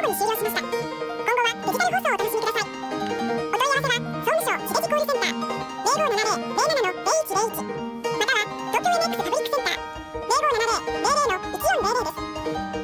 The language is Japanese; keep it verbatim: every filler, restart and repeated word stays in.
後に終了しました。今後はデジタル放送をお楽しみください。お問い合わせは総務省地デジコールセンターゼロごななゼロゼロななのゼロいちゼロいち、または東京 エヌエックス パブリックセンターゼロごななゼロゼロゼロのいちよんゼロゼロです。